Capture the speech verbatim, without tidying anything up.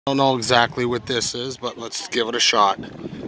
Don't know exactly what this is, but let's give it a shot.